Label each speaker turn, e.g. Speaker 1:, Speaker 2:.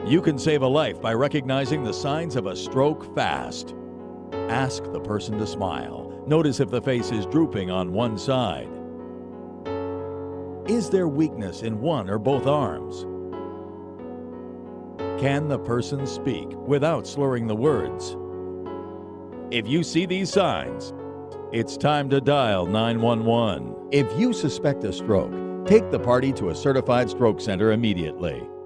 Speaker 1: You can save a life by recognizing the signs of a stroke fast. Ask the person to smile. Notice if the face is drooping on one side. Is there weakness in one or both arms? Can the person speak without slurring the words? If you see these signs, it's time to dial 911. If you suspect a stroke, take the party to a certified stroke center immediately.